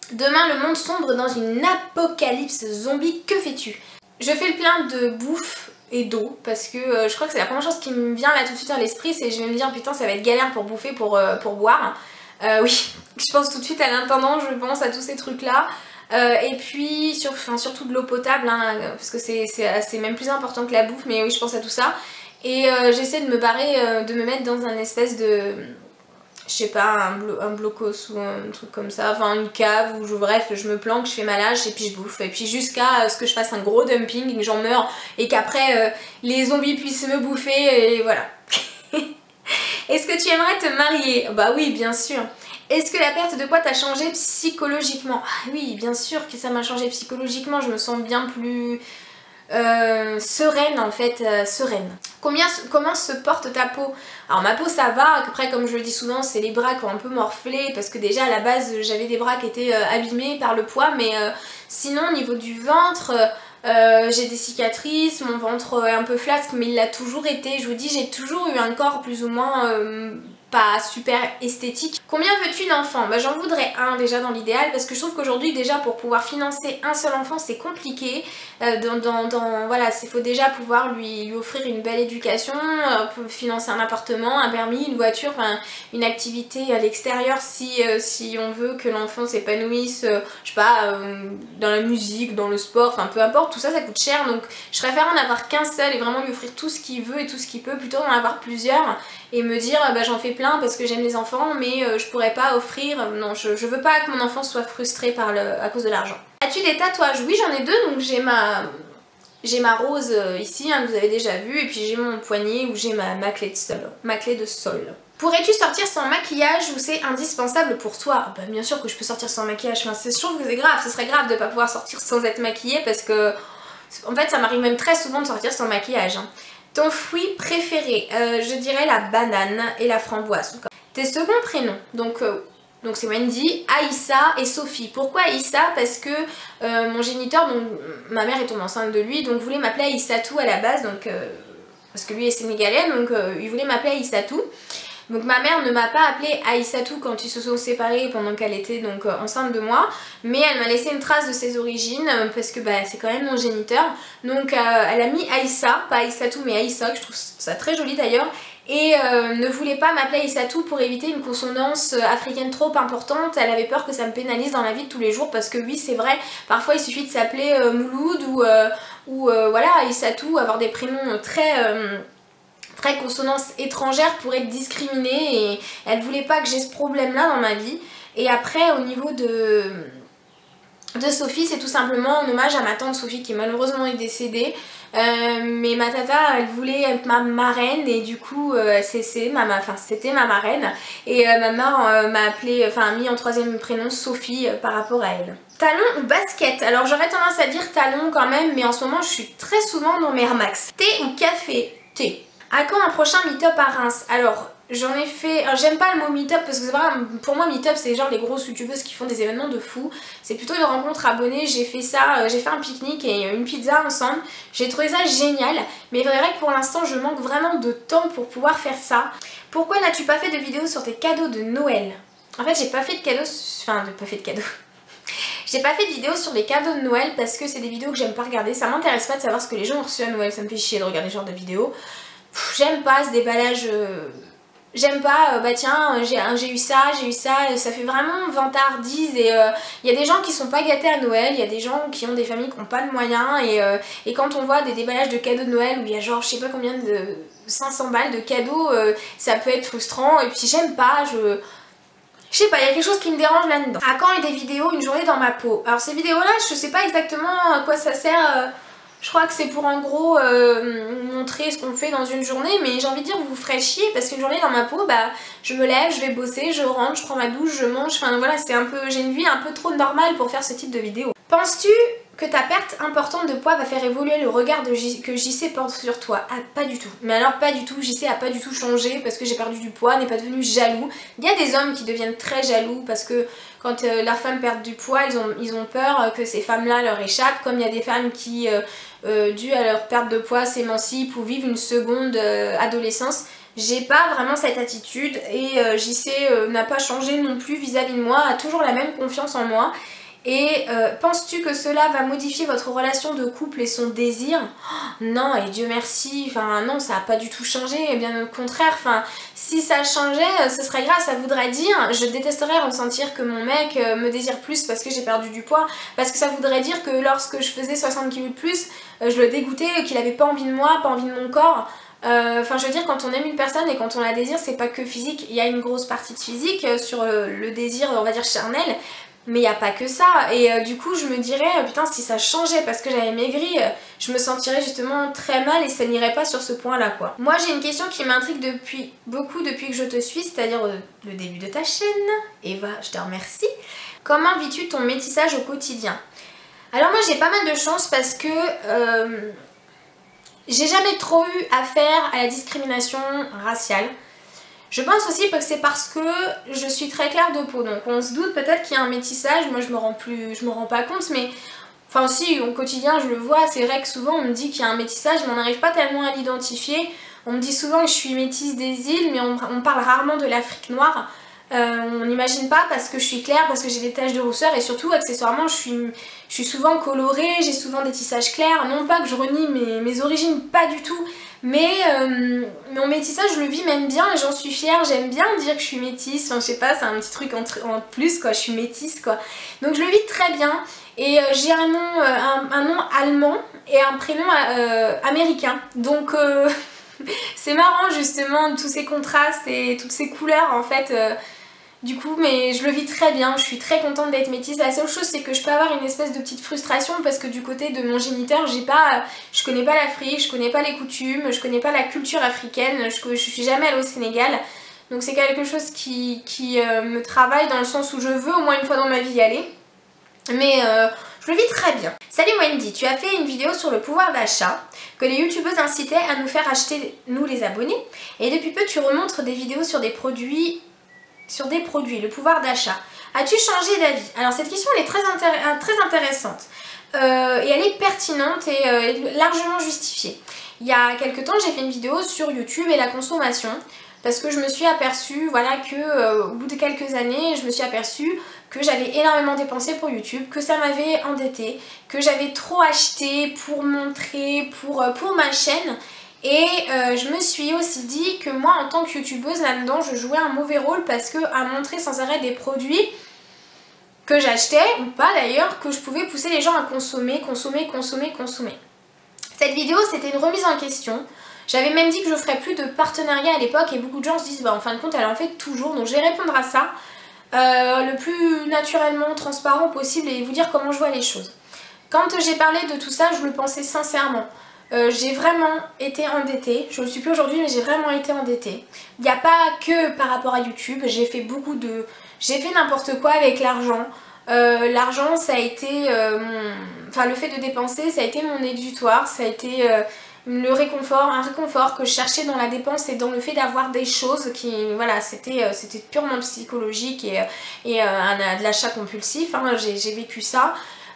Demain, le monde sombre dans une apocalypse zombie, que fais-tu? Je fais le plein de bouffe et d'eau parce que je crois que c'est la première chose qui me vient là tout de suite à l'esprit, c'est je vais me dire putain ça va être galère pour bouffer, pour boire. Oui, je pense tout de suite à l'intendant, je pense à tous ces trucs là. Et puis surtout de l'eau potable hein, parce que c'est même plus important que la bouffe, mais oui je pense à tout ça. Et j'essaie de me barrer, de me mettre dans un espèce de... je sais pas, un blocos ou un truc comme ça, enfin une cave où bref je me planque, je fais ma lâche et puis je bouffe. Et puis jusqu'à ce que je fasse un gros dumping et que j'en meure et qu'après les zombies puissent me bouffer et voilà. Est-ce que tu aimerais te marier? Bah oui bien sûr. Est-ce que la perte de poids t'a changé psychologiquement? Ah oui bien sûr que ça m'a changé psychologiquement, je me sens bien plus... sereine en fait, sereine. Comment se porte ta peau? Alors ma peau ça va, après comme je le dis souvent c'est les bras qui ont un peu morflé parce que déjà à la base j'avais des bras qui étaient abîmés par le poids, mais sinon au niveau du ventre j'ai des cicatrices, mon ventre est un peu flasque mais il l'a toujours été, je vous dis j'ai toujours eu un corps plus ou moins pas super esthétique. Combien veux-tu d'enfants? Bah j'en voudrais un déjà dans l'idéal parce que je trouve qu'aujourd'hui déjà pour pouvoir financer un seul enfant c'est compliqué. Voilà, il faut déjà pouvoir lui offrir une belle éducation, financer un appartement, un permis, une voiture, enfin une activité à l'extérieur si on veut que l'enfant s'épanouisse, je sais pas, dans la musique, dans le sport, enfin peu importe, tout ça ça coûte cher donc je préfère en avoir qu'un seul et vraiment lui offrir tout ce qu'il veut et tout ce qu'il peut plutôt d'en avoir plusieurs et me dire bah j'en fais plein parce que j'aime les enfants mais je pourrais pas offrir, non je veux pas que mon enfant soit frustré à cause de l'argent. As-tu des tatouages? Oui j'en ai deux, donc j'ai ma rose ici hein, que vous avez déjà vu, et puis j'ai mon poignet où j'ai ma clé de sol. Pourrais-tu sortir sans maquillage ou c'est indispensable pour toi? Bah bien sûr que je peux sortir sans maquillage, enfin, je trouve que c'est grave, ce serait grave de pas pouvoir sortir sans être maquillée parce que en fait ça m'arrive même très souvent de sortir sans maquillage hein. Ton fruit préféré? Je dirais la banane et la framboise. Tes seconds prénoms? Donc c'est Wendy, Aïssa et Sophie. Pourquoi Aïssa? Parce que mon géniteur, donc ma mère est tombée enceinte de lui, donc voulait m'appeler Aïssatou à la base, donc, parce que lui est sénégalais, donc il voulait m'appeler Aïssatou. Donc ma mère ne m'a pas appelée Aïssatou quand ils se sont séparés pendant qu'elle était donc enceinte de moi, mais elle m'a laissé une trace de ses origines parce que bah, c'est quand même mon géniteur. Donc elle a mis Aïssa, pas Aïssatou mais Aïssa, que je trouve ça très joli d'ailleurs. Et ne voulait pas m'appeler Aïssatou pour éviter une consonance africaine trop importante. Elle avait peur que ça me pénalise dans la vie de tous les jours parce que oui c'est vrai, parfois il suffit de s'appeler Mouloud ou voilà Aïssatou, avoir des prénoms très consonance étrangère pour être discriminée et elle voulait pas que j'ai ce problème là dans ma vie. Et après au niveau de Sophie c'est tout simplement en hommage à ma tante Sophie qui malheureusement est décédée. Mais ma tata elle voulait être ma marraine et du coup c'était ma marraine et ma mère m'a appelé, enfin mis en troisième prénom Sophie par rapport à elle. Talon ou basket? Alors j'aurais tendance à dire talon quand même, mais en ce moment je suis très souvent dans mes Air Max. Thé ou café? Thé. À quand un prochain meet-up à Reims? Alors j'en ai fait, j'aime pas le mot meet-up parce que c'est vrai, pour moi meet-up c'est genre les grosses youtubeuses qui font des événements de fou. C'est plutôt une rencontre abonnée, j'ai fait ça, j'ai fait un pique-nique et une pizza ensemble. J'ai trouvé ça génial, mais c'est vrai que pour l'instant je manque vraiment de temps pour pouvoir faire ça. Pourquoi n'as-tu pas fait de vidéo sur tes cadeaux de Noël? En fait j'ai pas fait de cadeaux, j'ai pas fait de vidéo sur les cadeaux de Noël parce que c'est des vidéos que j'aime pas regarder, ça m'intéresse pas de savoir ce que les gens ont reçu à Noël, ça me fait chier de regarder ce genre de vidéos. J'aime pas ce déballage, j'aime pas, bah tiens j'ai eu ça, ça fait vraiment vantardise et il y a des gens qui sont pas gâtés à Noël, il y a des gens qui ont des familles qui ont pas de moyens et quand on voit des déballages de cadeaux de Noël où il y a genre je sais pas combien de 500 balles de cadeaux, ça peut être frustrant et puis j'aime pas, je sais pas, il y a quelque chose qui me dérange là-dedans. À quand des vidéos une journée dans ma peau? Alors ces vidéos là je sais pas exactement à quoi ça sert. Je crois que c'est pour en gros montrer ce qu'on fait dans une journée, mais j'ai envie de dire vous ferez chier parce qu'une journée dans ma peau, bah je me lève, je vais bosser, je rentre, je prends ma douche, je mange, enfin voilà c'est un peu, j'ai une vie un peu trop normale pour faire ce type de vidéo. Penses-tu que ta perte importante de poids va faire évoluer le regard que JC porte sur toi? Ah pas du tout, mais alors pas du tout, JC a pas du tout changé parce que j'ai perdu du poids, n'est pas devenu jaloux. Il y a des hommes qui deviennent très jaloux parce que quand leurs femmes perdent du poids, ils ont peur que ces femmes-là leur échappent, comme il y a des femmes qui, dû à leur perte de poids, s'émancipent ou vivent une seconde adolescence. J'ai pas vraiment cette attitude et JC n'a pas changé non plus vis-à-vis de moi, a toujours la même confiance en moi. Et penses-tu que cela va modifier votre relation de couple et son désir? Non, et Dieu merci, enfin non, ça n'a pas du tout changé, bien au contraire, enfin si ça changeait, ce serait grave, ça voudrait dire, je détesterais ressentir que mon mec me désire plus parce que j'ai perdu du poids, parce que ça voudrait dire que lorsque je faisais 60 kg de plus, je le dégoûtais, qu'il avait pas envie de moi, pas envie de mon corps. Enfin je veux dire, quand on aime une personne et quand on la désire, c'est pas que physique, il y a une grosse partie de physique sur le désir, on va dire charnel, mais il n'y a pas que ça. Et du coup je me dirais, putain, si ça changeait parce que j'avais maigri, je me sentirais justement très mal et ça n'irait pas sur ce point là quoi. Moi j'ai une question qui m'intrigue depuis que je te suis, c'est-à-dire le début de ta chaîne. Eva, je te remercie. Comment vis-tu ton métissage au quotidien? Alors moi j'ai pas mal de chance parce que j'ai jamais trop eu affaire à la discrimination raciale. Je pense aussi que c'est parce que je suis très claire de peau, donc on se doute peut-être qu'il y a un métissage, moi je me rends pas compte, mais enfin si, au quotidien je le vois, c'est vrai que souvent on me dit qu'il y a un métissage, mais on n'arrive pas tellement à l'identifier. On me dit souvent que je suis métisse des îles, mais on parle rarement de l'Afrique noire. On n'imagine pas parce que je suis claire, parce que j'ai des taches de rousseur et surtout accessoirement je suis souvent colorée, j'ai souvent des tissages clairs, non pas que je renie mes origines, pas du tout, mais mon métissage je le vis même bien et j'en suis fière, j'aime bien dire que je suis métisse, enfin je sais pas, c'est un petit truc en plus quoi, je suis métisse quoi, donc je le vis très bien et j'ai un nom allemand et un prénom américain, donc c'est marrant justement tous ces contrastes et toutes ces couleurs en fait. Du coup, mais je le vis très bien, je suis très contente d'être métisse. La seule chose, c'est que je peux avoir une espèce de petite frustration parce que du côté de mon géniteur, je connais pas l'Afrique, je connais pas les coutumes, je connais pas la culture africaine, je suis jamais allée au Sénégal. Donc c'est quelque chose qui me travaille dans le sens où je veux au moins une fois dans ma vie y aller. Mais je le vis très bien. Salut Wendy, tu as fait une vidéo sur le pouvoir d'achat que les youtubeuses incitaient à nous faire acheter, nous les abonnés. Et depuis peu, tu remontres des vidéos sur des produits, le pouvoir d'achat. As-tu changé d'avis? Alors cette question elle est très intéressante et elle est pertinente et largement justifiée. Il y a quelques temps j'ai fait une vidéo sur YouTube et la consommation parce que je me suis aperçue voilà, que au bout de quelques années je me suis aperçue que j'avais énormément dépensé pour YouTube, que ça m'avait endettée, que j'avais trop acheté pour montrer, pour ma chaîne. Et je me suis aussi dit que moi en tant que youtubeuse là-dedans je jouais un mauvais rôle parce que à montrer sans arrêt des produits que j'achetais ou pas d'ailleurs, que je pouvais pousser les gens à consommer. Cette vidéo c'était une remise en question. J'avais même dit que je ferais plus de partenariat à l'époque et beaucoup de gens se disent bah en fin de compte elle en fait toujours, donc je vais répondre à ça le plus naturellement transparent possible et vous dire comment je vois les choses. Quand j'ai parlé de tout ça je le pensais sincèrement. J'ai vraiment été endettée, je ne le suis plus aujourd'hui mais j'ai vraiment été endettée. Il n'y a pas que par rapport à YouTube, j'ai fait n'importe quoi avec l'argent. L'argent ça a été, enfin le fait de dépenser ça a été mon exutoire, ça a été un réconfort que je cherchais dans la dépense et dans le fait d'avoir des choses qui, voilà, c'était purement psychologique et de l'achat compulsif, hein, j'ai vécu ça.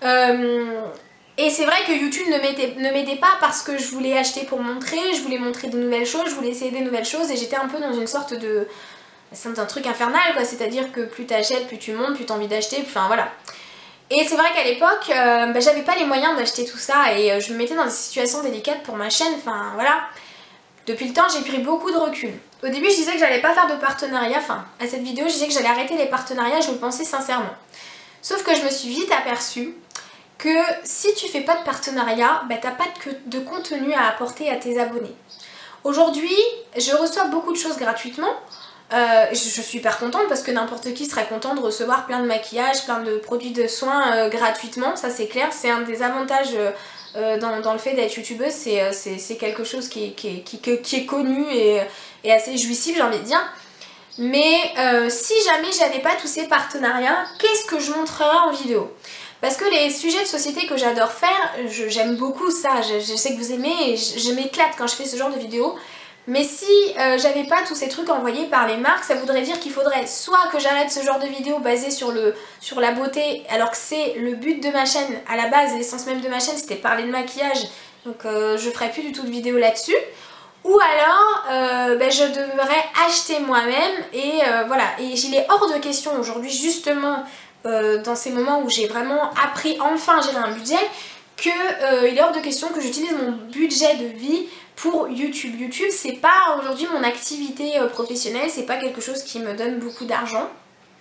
Et c'est vrai que YouTube ne m'aidait pas parce que je voulais acheter pour montrer, je voulais montrer de nouvelles choses, je voulais essayer des nouvelles choses et j'étais un peu dans une sorte de... C'est un truc infernal quoi, c'est-à-dire que plus t'achètes, plus tu montes, plus t'as envie d'acheter, enfin voilà. Et c'est vrai qu'à l'époque, j'avais pas les moyens d'acheter tout ça et je me mettais dans des situations délicates pour ma chaîne, enfin voilà. Depuis le temps, j'ai pris beaucoup de recul. Au début, je disais que j'allais pas faire de partenariat, enfin à cette vidéo, je disais que j'allais arrêter les partenariats, je le pensais sincèrement. Sauf que je me suis vite aperçue que si tu fais pas de partenariat, t'as pas de contenu à apporter à tes abonnés. Aujourd'hui, je reçois beaucoup de choses gratuitement. Je suis hyper contente parce que n'importe qui serait content de recevoir plein de maquillage, plein de produits de soins gratuitement, ça c'est clair, c'est un des avantages dans le fait d'être youtubeuse, c'est quelque chose qui est connu et assez jouissif j'ai envie de dire. Mais si jamais j'avais pas tous ces partenariats, qu'est-ce que je montrerais en vidéo? Parce que les sujets de société que j'adore faire, j'aime beaucoup ça, je sais que vous aimez et je m'éclate quand je fais ce genre de vidéos. Mais si j'avais pas tous ces trucs envoyés par les marques, ça voudrait dire qu'il faudrait soit que j'arrête ce genre de vidéos basées sur la beauté, alors que c'est le but de ma chaîne, à la base, l'essence même de ma chaîne, c'était parler de maquillage, donc je ferai plus du tout de vidéos là-dessus. Ou alors, je devrais acheter moi-même et voilà. Et il est hors de question aujourd'hui justement dans ces moments où j'ai vraiment appris enfin à gérer un budget, qu'il est hors de question que j'utilise mon budget de vie pour YouTube. YouTube, c'est pas aujourd'hui mon activité professionnelle, c'est pas quelque chose qui me donne beaucoup d'argent.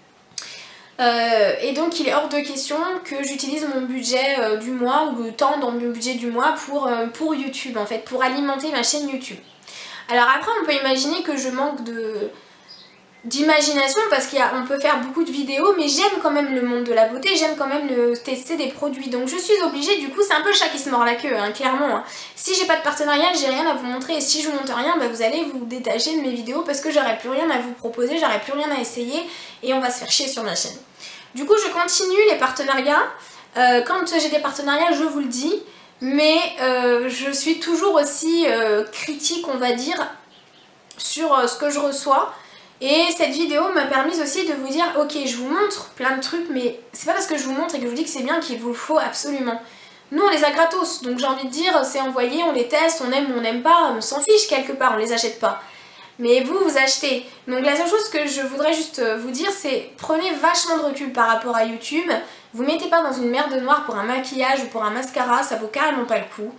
Et donc il est hors de question que j'utilise mon budget du mois ou le temps dans mon budget du mois pour YouTube en fait, pour alimenter ma chaîne YouTube. Alors après on peut imaginer que je manque d'imagination parce qu'on peut faire beaucoup de vidéos, mais j'aime quand même le monde de la beauté, j'aime quand même tester des produits, donc je suis obligée, du coup c'est un peu le chat qui se mord la queue, hein, clairement. Hein. Si j'ai pas de partenariat, j'ai rien à vous montrer, et si je vous montre rien, bah, vous allez vous détacher de mes vidéos parce que j'aurai plus rien à vous proposer, j'aurai plus rien à essayer, et on va se faire chier sur ma chaîne. Du coup je continue les partenariats, quand j'ai des partenariats je vous le dis, mais je suis toujours aussi critique on va dire sur ce que je reçois. Et cette vidéo m'a permis aussi de vous dire ok je vous montre plein de trucs mais c'est pas parce que je vous montre et que je vous dis que c'est bien qu'il vous le faut absolument. Nous on les a gratos donc j'ai envie de dire c'est envoyé, on les teste, on aime ou on n'aime pas, on s'en fiche quelque part, on les achète pas. Mais vous, vous achetez. Donc la seule chose que je voudrais juste vous dire c'est prenez vachement de recul par rapport à YouTube. Vous mettez pas dans une merde noire pour un maquillage ou pour un mascara, ça vaut carrément pas le coup.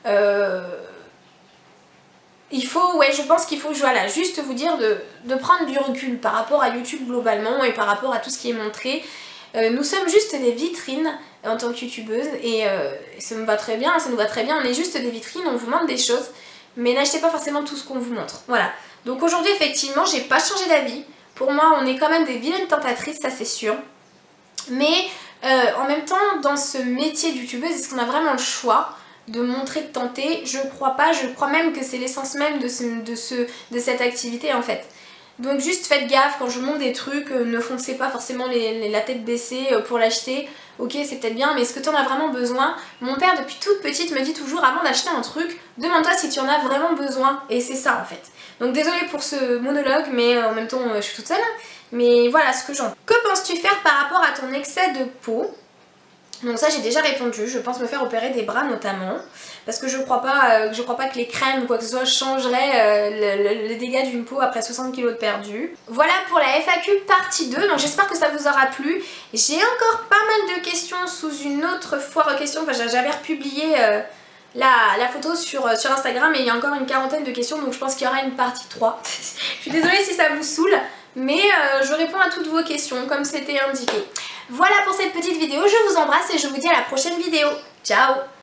Il faut, ouais, je pense qu'il faut voilà, juste vous dire de prendre du recul par rapport à YouTube globalement et par rapport à tout ce qui est montré. Nous sommes juste des vitrines en tant que youtubeuse et ça me va très bien, ça nous va très bien, on est juste des vitrines, on vous montre des choses, mais n'achetez pas forcément tout ce qu'on vous montre. Voilà. Donc aujourd'hui effectivement j'ai pas changé d'avis. Pour moi on est quand même des vilaines tentatrices, ça c'est sûr. Mais en même temps dans ce métier de youtubeuse, est-ce qu'on a vraiment le choix de montrer, de tenter? Je crois pas, je crois même que c'est l'essence même de cette activité en fait. Donc juste faites gaffe quand je montre des trucs, ne foncez pas forcément la tête baissée pour l'acheter. Ok c'est peut-être bien mais est-ce que tu en as vraiment besoin? Mon père depuis toute petite me dit toujours avant d'acheter un truc, demande-toi si tu en as vraiment besoin, et c'est ça en fait. Donc désolée pour ce monologue mais en même temps je suis toute seule. Mais voilà ce que j'en... Que penses-tu faire par rapport à ton excès de peau? Donc ça j'ai déjà répondu, je pense me faire opérer des bras notamment, parce que je crois pas que les crèmes ou quoi que ce soit changeraient les dégâts d'une peau après 60 kg de perdu. Voilà pour la FAQ partie 2, donc j'espère que ça vous aura plu. J'ai encore pas mal de questions sous une autre foire aux questions, enfin j'avais republié la photo sur Instagram et il y a encore une quarantaine de questions, donc je pense qu'il y aura une partie 3. Je suis désolée si ça vous saoule, mais je réponds à toutes vos questions comme c'était indiqué. Voilà pour cette petite vidéo, je vous embrasse et je vous dis à la prochaine vidéo. Ciao!